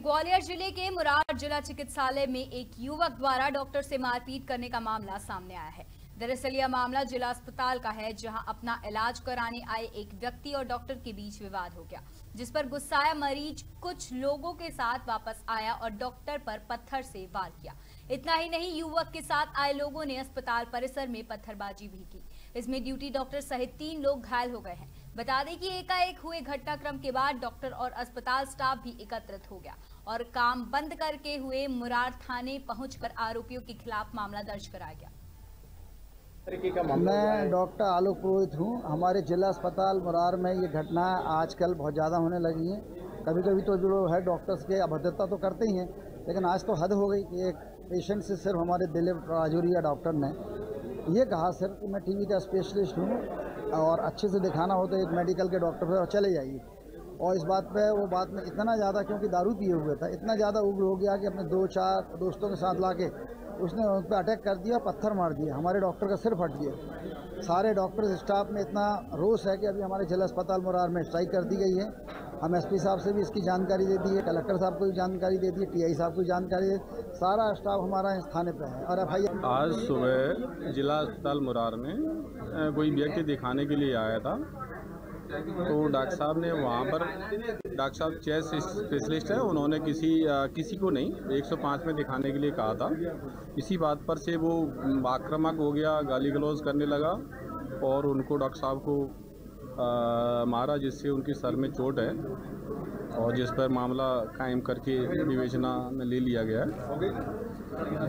ग्वालियर जिले के मुरार जिला चिकित्सालय में एक युवक द्वारा डॉक्टर से मारपीट करने का मामला सामने आया है। दरअसल यह मामला जिला अस्पताल का है, जहां अपना इलाज कराने आए एक व्यक्ति और डॉक्टर के बीच विवाद हो गया, जिस पर गुस्साया मरीज कुछ लोगों के साथ वापस आया और डॉक्टर पर पत्थर से वार किया। इतना ही नहीं, युवक के साथ आए लोगों ने अस्पताल परिसर में पत्थरबाजी भी की। इसमें ड्यूटी डॉक्टर सहित 3 लोग घायल हो गए हैं। बता दें कि एकाएक हुए घटनाक्रम के बाद डॉक्टर और अस्पताल स्टाफ भी एकत्रित हो गया और काम बंद करके हुए मुरार थाने पहुंचकर आरोपियों के खिलाफ मामला दर्ज कराया गया। मैं डॉक्टर आलोक पुरोहित हूँ। हमारे जिला अस्पताल मुरार में ये घटना आजकल बहुत ज़्यादा होने लगी है। कभी कभी तो जो है डॉक्टर्स के अभद्रता तो करते ही हैं, लेकिन आज तो हद हो गई कि एक पेशेंट से सिर्फ हमारे दिलीप राजौरिया डॉक्टर ने ये कहा सर कि मैं टीबी का स्पेशलिस्ट हूँ और अच्छे से दिखाना हो तो एक मेडिकल के डॉक्टर पर चले जाइए। और इस बात पे वो बात में इतना ज़्यादा, क्योंकि दारू पिए हुए था, इतना ज़्यादा उग्र हो गया कि अपने 2-4 दोस्तों के साथ लाके उसने उन पर अटैक कर दिया, पत्थर मार दिया। हमारे डॉक्टर का सिर फट गया। सारे डॉक्टर स्टाफ में इतना रोष है कि अभी हमारे जिला अस्पताल मुरार में स्ट्राइक कर दी गई है। हम एसपी साहब से भी इसकी जानकारी दे दी है, कलेक्टर साहब को भी जानकारी दे दी है, टीआई साहब को भी जानकारी दे। सारा स्टाफ हमारा इस थाने पे है और FIR। आज सुबह जिला अस्पताल मुरार में कोई व्यक्ति दिखाने के लिए आया था, तो डॉक्टर साहब ने वहाँ पर, डॉक्टर साहब चेस्ट स्पेशलिस्ट है, उन्होंने किसी को नहीं 105 में दिखाने के लिए कहा था। इसी बात पर से वो आक्रामक हो गया, गाली गलौज करने लगा और उनको डॉक्टर साहब को मारा, जिससे उनके सर में चोट है और जिस पर मामला कायम करके विवेचना में ले लिया गया है।